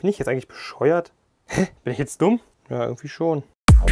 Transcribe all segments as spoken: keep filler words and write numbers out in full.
Bin ich jetzt eigentlich bescheuert? Hä? Bin ich jetzt dumm? Ja, irgendwie schon.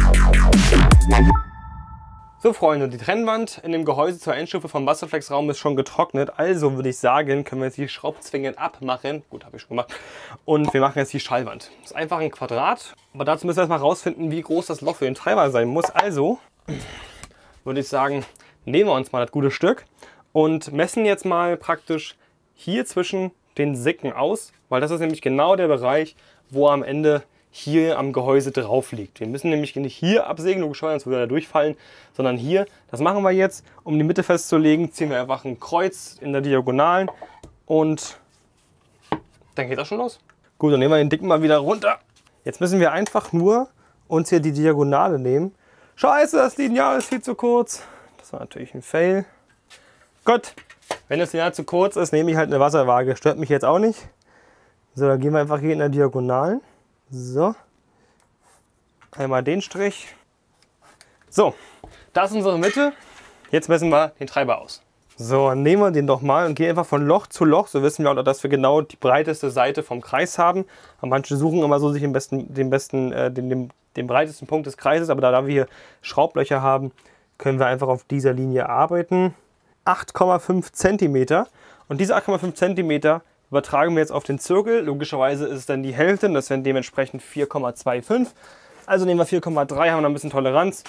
So Freunde, die Trennwand in dem Gehäuse zur Endstufe vom Masterflex-Raum ist schon getrocknet. Also würde ich sagen, können wir jetzt die Schraubzwingen abmachen. Gut, habe ich schon gemacht. Und wir machen jetzt die Schallwand. Das ist einfach ein Quadrat. Aber dazu müssen wir erstmal rausfinden, wie groß das Loch für den Treiber sein muss. Also würde ich sagen, nehmen wir uns mal das gute Stück und messen jetzt mal praktisch hier zwischen den Sicken aus. Weil das ist nämlich genau der Bereich, wo am Ende hier am Gehäuse drauf liegt. Wir müssen nämlich nicht hier absägen, logischerweise, sonst würde er durchfallen, sondern hier. Das machen wir jetzt. Um die Mitte festzulegen, ziehen wir einfach ein Kreuz in der Diagonalen und dann geht das schon los. Gut, dann nehmen wir den dicken mal wieder runter. Jetzt müssen wir einfach nur uns hier die Diagonale nehmen. Scheiße, das Lineal ist viel zu kurz. Das war natürlich ein Fail. Gut, wenn das Lineal zu kurz ist, nehme ich halt eine Wasserwaage. Stört mich jetzt auch nicht. So, dann gehen wir einfach hier in der Diagonalen. So, einmal den Strich. So, das ist unsere Mitte. Jetzt messen wir den Treiber aus. So, dann nehmen wir den doch mal und gehen einfach von Loch zu Loch. So wissen wir auch, dass wir genau die breiteste Seite vom Kreis haben. Und manche suchen immer so sich den besten, den, besten, äh, den, den, den breitesten Punkt des Kreises. Aber da, da wir hier Schraublöcher haben, können wir einfach auf dieser Linie arbeiten. acht Komma fünf Zentimeter. Und diese acht Komma fünf Zentimeter übertragen wir jetzt auf den Zirkel. Logischerweise ist es dann die Hälfte, das wären dementsprechend vier Komma fünfundzwanzig. Also nehmen wir vier Komma drei, haben wir noch ein bisschen Toleranz.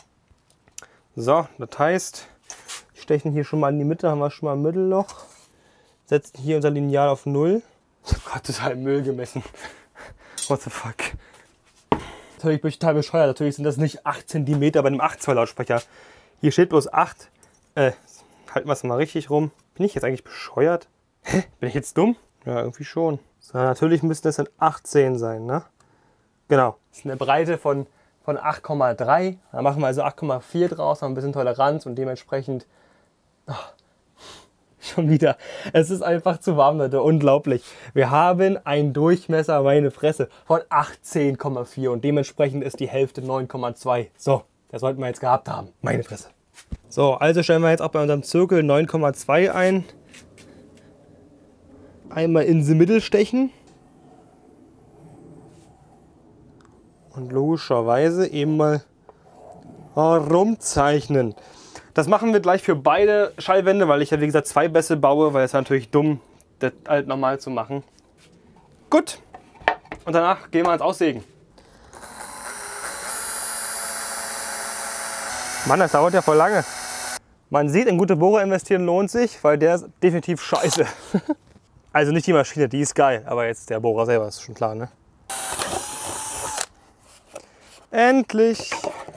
So, das heißt, wir stechen hier schon mal in die Mitte, haben wir schon mal ein Mittelloch. Setzen hier unser Lineal auf null. Ich habe gerade total Müll gemessen. What the fuck? Natürlich bin ich total bescheuert. Natürlich sind das nicht acht Zentimeter bei einem acht Zoll Lautsprecher. Hier steht bloß acht. Äh, halten wir es mal richtig rum. Bin ich jetzt eigentlich bescheuert? Hä? Bin ich jetzt dumm? Ja, irgendwie schon. So, natürlich müsste es dann achtzehn sein, ne? Genau. Das ist eine Breite von, von acht Komma drei. Da machen wir also acht Komma vier draus, haben ein bisschen Toleranz und dementsprechend... Oh, schon wieder. Es ist einfach zu warm, Leute. Unglaublich. Wir haben einen Durchmesser, meine Fresse, von achtzehn Komma vier und dementsprechend ist die Hälfte neun Komma zwei. So, das sollten wir jetzt gehabt haben. Meine Fresse. So, also stellen wir jetzt auch bei unserem Zirkel neun Komma zwei ein. Einmal in die Mitte stechen und logischerweise eben mal rumzeichnen. Das machen wir gleich für beide Schallwände, weil ich ja wie gesagt zwei Bässe baue, weil es natürlich dumm, das halt normal zu machen. Gut, und danach gehen wir ans Aussägen. Mann, das dauert ja voll lange. Man sieht, in gute Bohrer investieren lohnt sich, weil der ist definitiv scheiße. Also nicht die Maschine, die ist geil, aber jetzt der Bohrer selber, ist schon klar, ne? Endlich!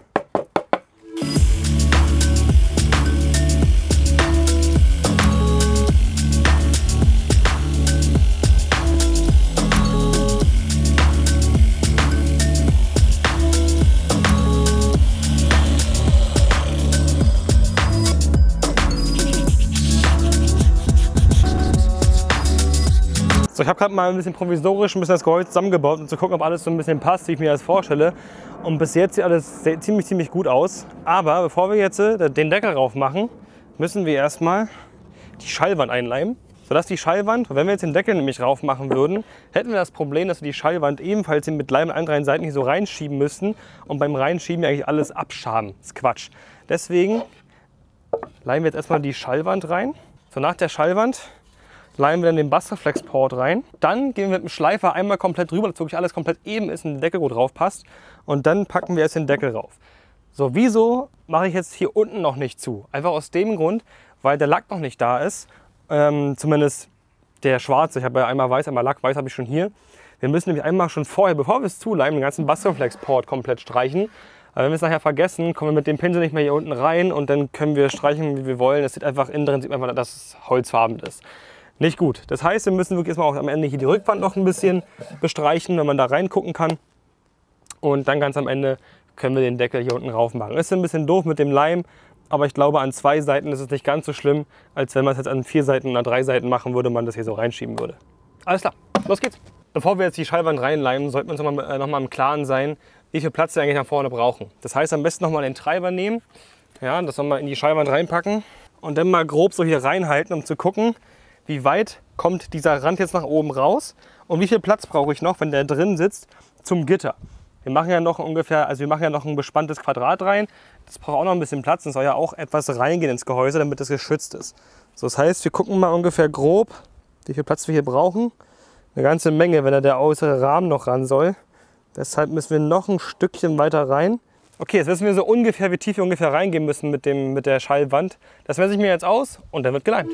So, ich habe gerade mal ein bisschen provisorisch ein bisschen das Gehäuse zusammengebaut, um zu gucken, ob alles so ein bisschen passt, wie ich mir das vorstelle. Und bis jetzt sieht alles sehr, ziemlich, ziemlich gut aus. Aber bevor wir jetzt den Deckel drauf machen, müssen wir erstmal die Schallwand einleimen. Sodass die Schallwand, wenn wir jetzt den Deckel nämlich drauf machen würden, hätten wir das Problem, dass wir die Schallwand ebenfalls mit Leim an allen drei Seiten hier so reinschieben müssten. Und beim Reinschieben eigentlich alles abschaben. Das ist Quatsch. Deswegen leimen wir jetzt erstmal die Schallwand rein. So, nach der Schallwand leimen wir dann den Bassreflex-Port rein. Dann gehen wir mit dem Schleifer einmal komplett drüber, dass wirklich alles komplett eben ist und der Deckel gut drauf passt. Und dann packen wir jetzt den Deckel drauf. So, wieso mache ich jetzt hier unten noch nicht zu? Einfach aus dem Grund, weil der Lack noch nicht da ist. Ähm, zumindest der schwarze. Ich habe ja einmal weiß, einmal Lack. Weiß habe ich schon hier. Wir müssen nämlich einmal schon vorher, bevor wir es zuleimen, den ganzen Bassreflex-Port komplett streichen. Aber wenn wir es nachher vergessen, kommen wir mit dem Pinsel nicht mehr hier unten rein und dann können wir streichen, wie wir wollen. Es sieht einfach innen drin, sieht man einfach, dass es holzfarben ist. Nicht gut. Das heißt, wir müssen wirklich erstmal auch am Ende hier die Rückwand noch ein bisschen bestreichen, wenn man da reingucken kann. Und dann ganz am Ende können wir den Deckel hier unten rauf machen. Ist ein bisschen doof mit dem Leim, aber ich glaube, an zwei Seiten ist es nicht ganz so schlimm, als wenn man es jetzt an vier Seiten oder drei Seiten machen würde, man das hier so reinschieben würde. Alles klar, los geht's. Bevor wir jetzt die Schallwand reinleimen, sollten wir uns noch mal, äh, noch mal im Klaren sein, wie viel Platz wir eigentlich nach vorne brauchen. Das heißt, am besten noch mal den Treiber nehmen, ja, das nochmal in die Schallwand reinpacken und dann mal grob so hier reinhalten, um zu gucken, wie weit kommt dieser Rand jetzt nach oben raus Und wie viel Platz brauche ich noch, wenn der drin sitzt, zum Gitter? Wir machen ja noch ungefähr, also wir machen ja noch ein bespanntes Quadrat rein. Das braucht auch noch ein bisschen Platz und soll ja auch etwas reingehen ins Gehäuse, damit das geschützt ist. So, das heißt, wir gucken mal ungefähr grob, wie viel Platz wir hier brauchen. Eine ganze Menge, wenn da der äußere Rahmen noch ran soll. Deshalb müssen wir noch ein Stückchen weiter rein. Okay, jetzt wissen wir so ungefähr, wie tief wir ungefähr reingehen müssen mit, dem, mit der Schallwand. Das messe ich mir jetzt aus und dann wird geleimt.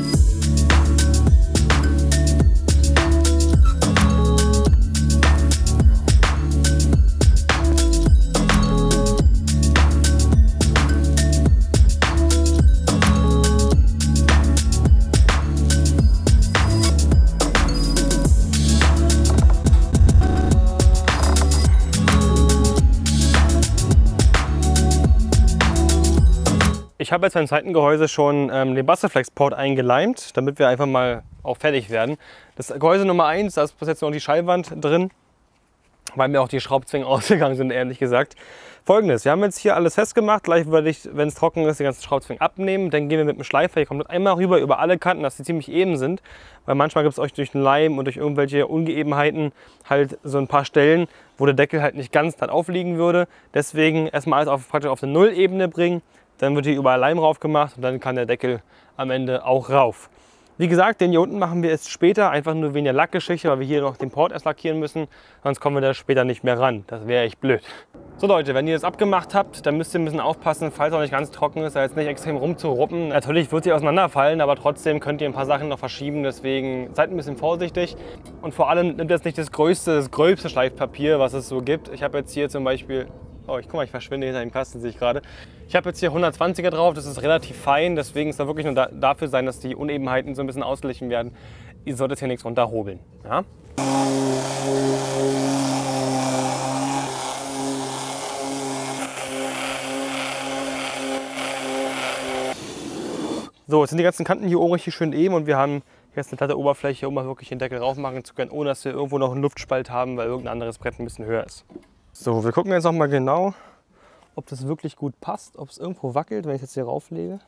Ich habe jetzt beim Seitengehäuse schon ähm, den Bastoflex-Port eingeleimt, damit wir einfach mal auch fertig werden. Das Gehäuse Nummer eins, da ist bis jetzt noch die Schallwand drin, weil mir auch die Schraubzwingen ausgegangen sind, ehrlich gesagt. Folgendes, wir haben jetzt hier alles festgemacht, gleich würde ich, wenn es trocken ist, die ganzen Schraubzwingen abnehmen. Dann gehen wir mit dem Schleifer hier komplett einmal rüber über alle Kanten, dass die ziemlich eben sind. Weil manchmal gibt es euch durch den Leim und durch irgendwelche Ungeebenheiten halt so ein paar Stellen, wo der Deckel halt nicht ganz dann aufliegen würde. Deswegen erstmal alles auf, praktisch auf eine Nullebene bringen. Dann wird hier überall Leim rauf gemacht und dann kann der Deckel am Ende auch rauf. Wie gesagt, den hier unten machen wir erst später, einfach nur wegen der Lackgeschichte, weil wir hier noch den Port erst lackieren müssen. Sonst kommen wir da später nicht mehr ran. Das wäre echt blöd. So Leute, wenn ihr das abgemacht habt, dann müsst ihr ein bisschen aufpassen, falls es auch nicht ganz trocken ist, da jetzt nicht extrem rumzuruppen. Natürlich wird sie auseinanderfallen, aber trotzdem könnt ihr ein paar Sachen noch verschieben. Deswegen seid ein bisschen vorsichtig. Und vor allem nehmt jetzt nicht das größte, das gröbste Schleifpapier, was es so gibt. Ich habe jetzt hier zum Beispiel... Oh, ich guck mal, ich verschwinde hinter dem Kasten, sehe ich gerade. Ich habe jetzt hier hundertzwanziger drauf, das ist relativ fein, deswegen ist da wirklich nur da, dafür sein, dass die Unebenheiten so ein bisschen ausgeglichen werden. Ihr solltet hier nichts runterhobeln. Ja? So, jetzt sind die ganzen Kanten hier oben richtig schön eben und wir haben jetzt eine glatte Oberfläche, um mal wirklich den Deckel rauf machen zu können, ohne dass wir irgendwo noch einen Luftspalt haben, weil irgendein anderes Brett ein bisschen höher ist. So, wir gucken jetzt noch mal genau, ob das wirklich gut passt, ob es irgendwo wackelt, wenn ich jetzt hier rauflege.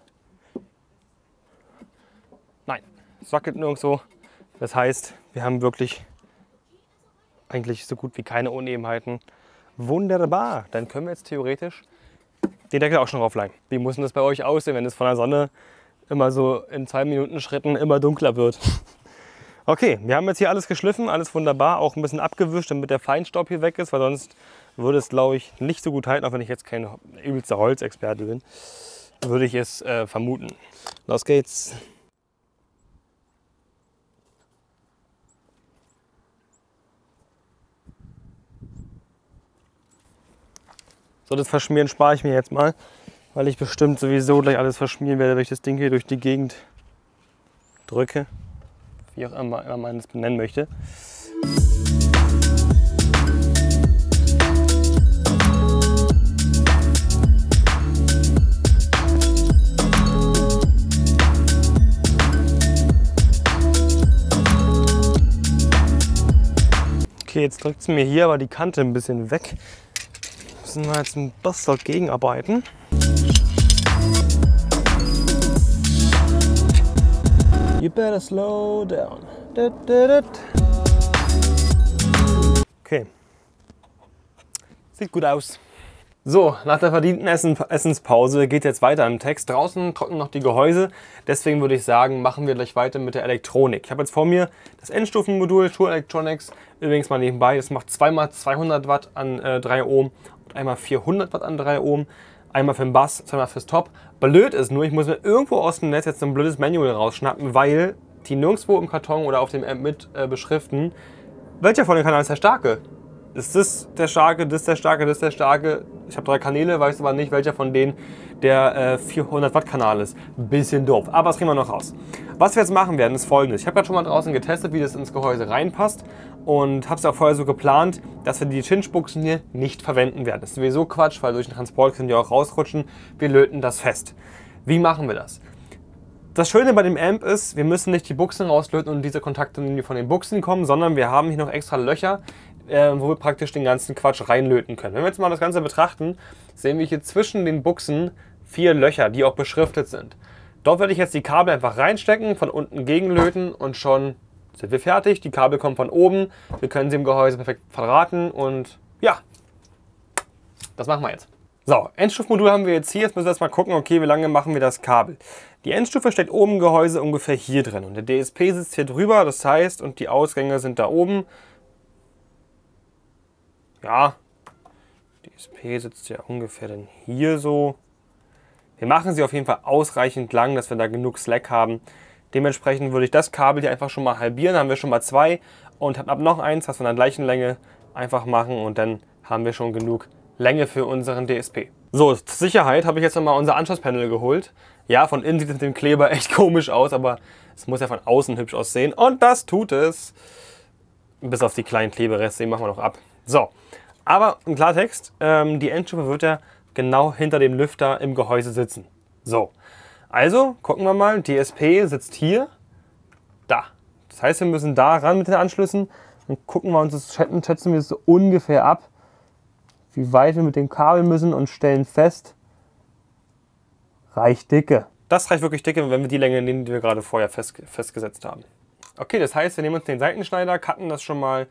Nein, es wackelt nirgendwo. Das heißt, wir haben wirklich eigentlich so gut wie keine Unebenheiten. Wunderbar, dann können wir jetzt theoretisch den Deckel auch schon raufleimen. Wie muss denn das bei euch aussehen, wenn es von der Sonne immer so in zwei Minuten Schritten immer dunkler wird? Okay, wir haben jetzt hier alles geschliffen, alles wunderbar, auch ein bisschen abgewischt, damit der Feinstaub hier weg ist, weil sonst würde es, glaube ich, nicht so gut halten, auch wenn ich jetzt kein übelster Holzexperte bin, würde ich es äh, vermuten. Los geht's! So, das Verschmieren spare ich mir jetzt mal, weil ich bestimmt sowieso gleich alles verschmieren werde, wenn ich das Ding hier durch die Gegend drücke. Wie auch immer, immer man es benennen möchte. Okay, jetzt drückt es mir hier aber die Kante ein bisschen weg. Müssen wir jetzt ein bisschen gegenarbeiten. You better slow down. Okay. Sieht gut aus. So, nach der verdienten Essen Essenspause geht jetzt weiter im Text. Draußen trocknen noch die Gehäuse. Deswegen würde ich sagen, machen wir gleich weiter mit der Elektronik. Ich habe jetzt vor mir das Endstufenmodul True Electronics. Übrigens mal nebenbei, das macht zweimal zweihundert Watt an äh, drei Ohm und einmal vierhundert Watt an drei Ohm. Einmal für den Bass, zweimal fürs Top. Blöd ist nur, ich muss mir irgendwo aus dem Netz jetzt so ein blödes Manual rausschnappen, weil die nirgendwo im Karton oder auf dem Amp mit äh, beschriften, welcher von den Kanälen ist der starke. Ist das der starke, das der starke, das der starke? Ich habe drei Kanäle, weiß aber nicht, welcher von denen der äh, vierhundert Watt Kanal ist. Ein bisschen doof, aber das kriegen wir noch raus. Was wir jetzt machen werden, ist Folgendes. Ich habe gerade schon mal draußen getestet, wie das ins Gehäuse reinpasst und habe es auch vorher so geplant, dass wir die Chinchbuchsen hier nicht verwenden werden. Das ist sowieso Quatsch, weil durch den Transport können die auch rausrutschen. Wir löten das fest. Wie machen wir das? Das Schöne bei dem Amp ist, wir müssen nicht die Buchsen rauslöten und diese Kontaktlinien von den Buchsen kommen, sondern wir haben hier noch extra Löcher, äh, wo wir praktisch den ganzen Quatsch reinlöten können. Wenn wir jetzt mal das Ganze betrachten, sehen wir hier zwischen den Buchsen vier Löcher, die auch beschriftet sind. Dort werde ich jetzt die Kabel einfach reinstecken, von unten gegenlöten und schon sind wir fertig. Die Kabel kommen von oben. Wir können sie im Gehäuse perfekt verdrahten und ja, das machen wir jetzt. So, Endstufmodul haben wir jetzt hier. Jetzt müssen wir erstmal gucken, okay, wie lange machen wir das Kabel. Die Endstufe steckt oben im Gehäuse ungefähr hier drin und der D S P sitzt hier drüber, das heißt, und die Ausgänge sind da oben. Ja, D S P sitzt ja ungefähr dann hier so. Wir machen sie auf jeden Fall ausreichend lang, dass wir da genug Slack haben. Dementsprechend würde ich das Kabel hier einfach schon mal halbieren. Dann haben wir schon mal zwei und habe noch eins, was von der gleichen Länge einfach machen und dann haben wir schon genug Länge für unseren D S P. So, zur Sicherheit habe ich jetzt nochmal unser Anschlusspanel geholt. Ja, von innen sieht es mit dem Kleber echt komisch aus, aber es muss ja von außen hübsch aussehen. Und das tut es. Bis auf die kleinen Klebereste, die machen wir noch ab. So, aber im Klartext, ähm, die Endstufe wird ja genau hinter dem Lüfter im Gehäuse sitzen. So, also gucken wir mal, D S P sitzt hier, da. Das heißt, wir müssen da ran mit den Anschlüssen und gucken wir uns das, schätzen wir es so ungefähr ab, wie weit wir mit dem Kabel müssen und stellen fest, reicht dicke. Das reicht wirklich dicke, wenn wir die Länge nehmen, die wir gerade vorher fest, festgesetzt haben. Okay, das heißt, wir nehmen uns den Seitenschneider, cutten das schon mal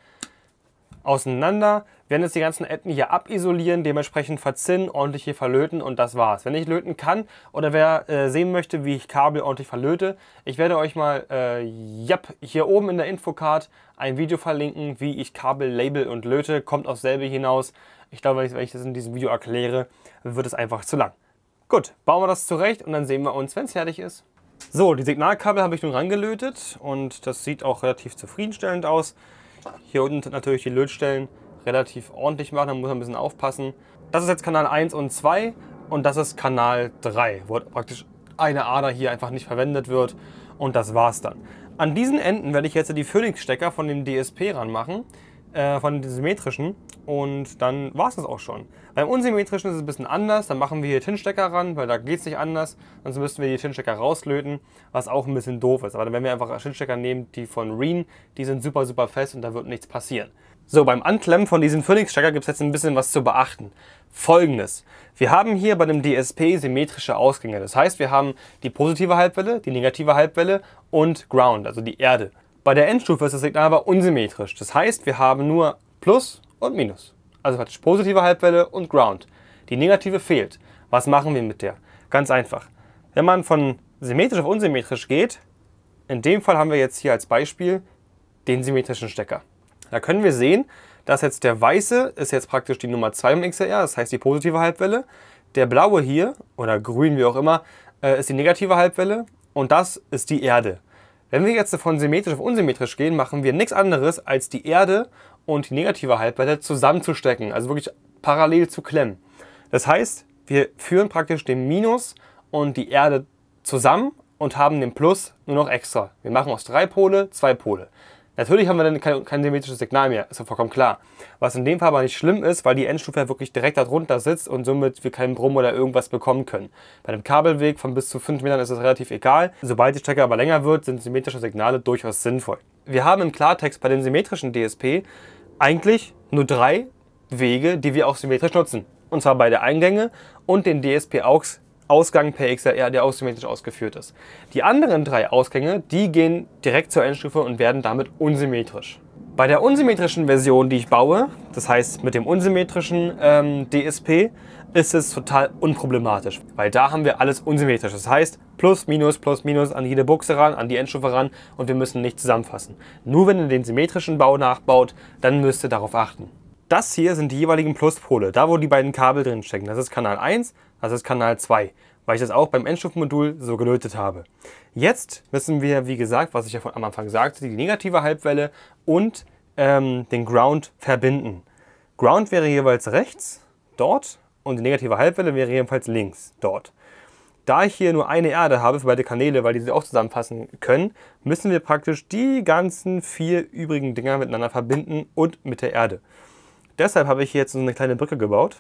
auseinander, werden jetzt die ganzen Enden hier abisolieren, dementsprechend verzinnen, ordentlich hier verlöten und das war's. Wenn ich löten kann oder wer äh, sehen möchte, wie ich Kabel ordentlich verlöte, ich werde euch mal äh, yep, hier oben in der Infocard ein Video verlinken, wie ich Kabel label und löte, kommt aufs selbe hinaus. Ich glaube, wenn ich, wenn ich das in diesem Video erkläre, wird es einfach zu lang. Gut, bauen wir das zurecht und dann sehen wir uns, wenn es fertig ist. So, die Signalkabel habe ich nun rangelötet und das sieht auch relativ zufriedenstellend aus. Hier unten sind natürlich die Lötstellen relativ ordentlich machen, da muss man ein bisschen aufpassen. Das ist jetzt Kanal eins und zwei und das ist Kanal drei, wo praktisch eine Ader hier einfach nicht verwendet wird und das war's dann. An diesen Enden werde ich jetzt die Phoenix-Stecker von dem D S P ranmachen, äh, von den symmetrischen und dann war es das auch schon. Beim unsymmetrischen ist es ein bisschen anders, dann machen wir hier Tinstecker ran, weil da geht es nicht anders, sonst müssten wir die Tinstecker rauslöten, was auch ein bisschen doof ist. Aber wenn wir einfach Tinstecker nehmen, die von Reen, die sind super, super fest und da wird nichts passieren. So, beim Anklemmen von diesem Phoenix-Stecker gibt es jetzt ein bisschen was zu beachten. Folgendes: Wir haben hier bei dem D S P symmetrische Ausgänge. Das heißt, wir haben die positive Halbwelle, die negative Halbwelle und Ground, also die Erde. Bei der Endstufe ist das Signal aber unsymmetrisch. Das heißt, wir haben nur Plus und Minus. Also praktisch positive Halbwelle und Ground. Die negative fehlt. Was machen wir mit der? Ganz einfach. Wenn man von symmetrisch auf unsymmetrisch geht, in dem Fall haben wir jetzt hier als Beispiel den symmetrischen Stecker. Da können wir sehen, dass jetzt der weiße ist jetzt praktisch die Nummer zwei im X L R, das heißt die positive Halbwelle. Der blaue hier, oder grün wie auch immer, ist die negative Halbwelle und das ist die Erde. Wenn wir jetzt von symmetrisch auf unsymmetrisch gehen, machen wir nichts anderes, als die Erde und die negative Halbwelle zusammenzustecken, also wirklich parallel zu klemmen. Das heißt, wir führen praktisch den Minus und die Erde zusammen und haben den Plus nur noch extra. Wir machen aus drei Pole zwei Pole. Natürlich haben wir dann kein, kein symmetrisches Signal mehr, ist ja vollkommen klar. Was in dem Fall aber nicht schlimm ist, weil die Endstufe ja wirklich direkt darunter sitzt und somit wir keinen Brumm oder irgendwas bekommen können. Bei dem Kabelweg von bis zu fünf Metern ist es relativ egal. Sobald die Strecke aber länger wird, sind symmetrische Signale durchaus sinnvoll. Wir haben im Klartext bei dem symmetrischen D S P eigentlich nur drei Wege, die wir auch symmetrisch nutzen. Und zwar beide Eingänge und den D S P-Aux Ausgang per X L R, der aussymmetrisch ausgeführt ist. Die anderen drei Ausgänge, die gehen direkt zur Endstufe und werden damit unsymmetrisch. Bei der unsymmetrischen Version, die ich baue, das heißt mit dem unsymmetrischen ähm, D S P, ist es total unproblematisch, weil da haben wir alles unsymmetrisch. Das heißt Plus, Minus, Plus, Minus an jede Buchse ran, an die Endstufe ran und wir müssen nicht zusammenfassen. Nur wenn ihr den symmetrischen Bau nachbaut, dann müsst ihr darauf achten. Das hier sind die jeweiligen Pluspole, da wo die beiden Kabel drin stecken. Das ist Kanal eins, das ist Kanal zwei, weil ich das auch beim Endstufenmodul so gelötet habe. Jetzt müssen wir, wie gesagt, was ich ja von am Anfang sagte, die negative Halbwelle und ähm, den Ground verbinden. Ground wäre jeweils rechts, dort, und die negative Halbwelle wäre jedenfalls links, dort. Da ich hier nur eine Erde habe für beide Kanäle, weil die sie auch zusammenfassen können, müssen wir praktisch die ganzen vier übrigen Dinger miteinander verbinden und mit der Erde. Deshalb habe ich hier jetzt so eine kleine Brücke gebaut,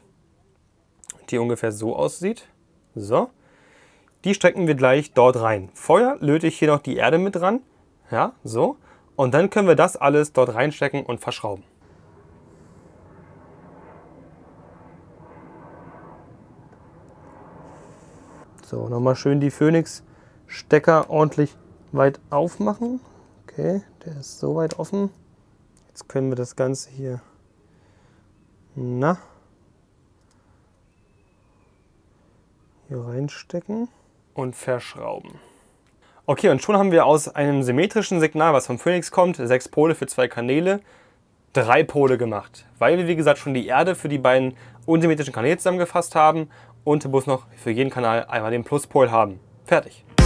die ungefähr so aussieht. So. Die stecken wir gleich dort rein. Vorher löte ich hier noch die Erde mit dran. Ja, so. Und dann können wir das alles dort reinstecken und verschrauben. So, nochmal schön die Phoenix-Stecker ordentlich weit aufmachen. Okay, der ist soweit offen. Jetzt können wir das Ganze hier, na, hier reinstecken und verschrauben. Okay, und schon haben wir aus einem symmetrischen Signal, was vom Phoenix kommt, sechs Pole für zwei Kanäle, drei Pole gemacht. Weil wir, wie gesagt, schon die Erde für die beiden unsymmetrischen Kanäle zusammengefasst haben und bloß noch für jeden Kanal einmal den Pluspol haben. Fertig.